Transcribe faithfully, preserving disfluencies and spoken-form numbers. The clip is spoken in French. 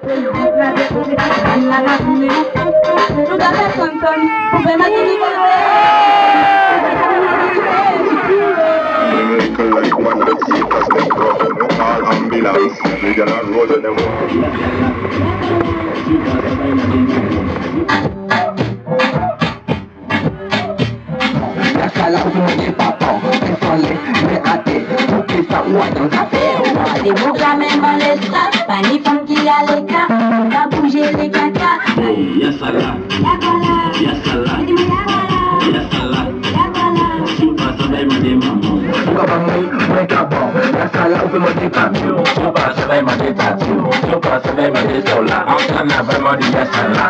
Like one that see us like road, no call ambulance. We get a road and them. La sala de papon, que son les ratés, pour qu'ils s'envoient dans ta paix. Des boucles à même dans l'espace, pas ni femme qui a les cas, va bouger les caca. Ya salah, ya salah, ya salah, si pas ça va me demander. La sala où me dit pas mieux, je passe avec ma détature, je passe avec ma détola, en train vraiment de la sala.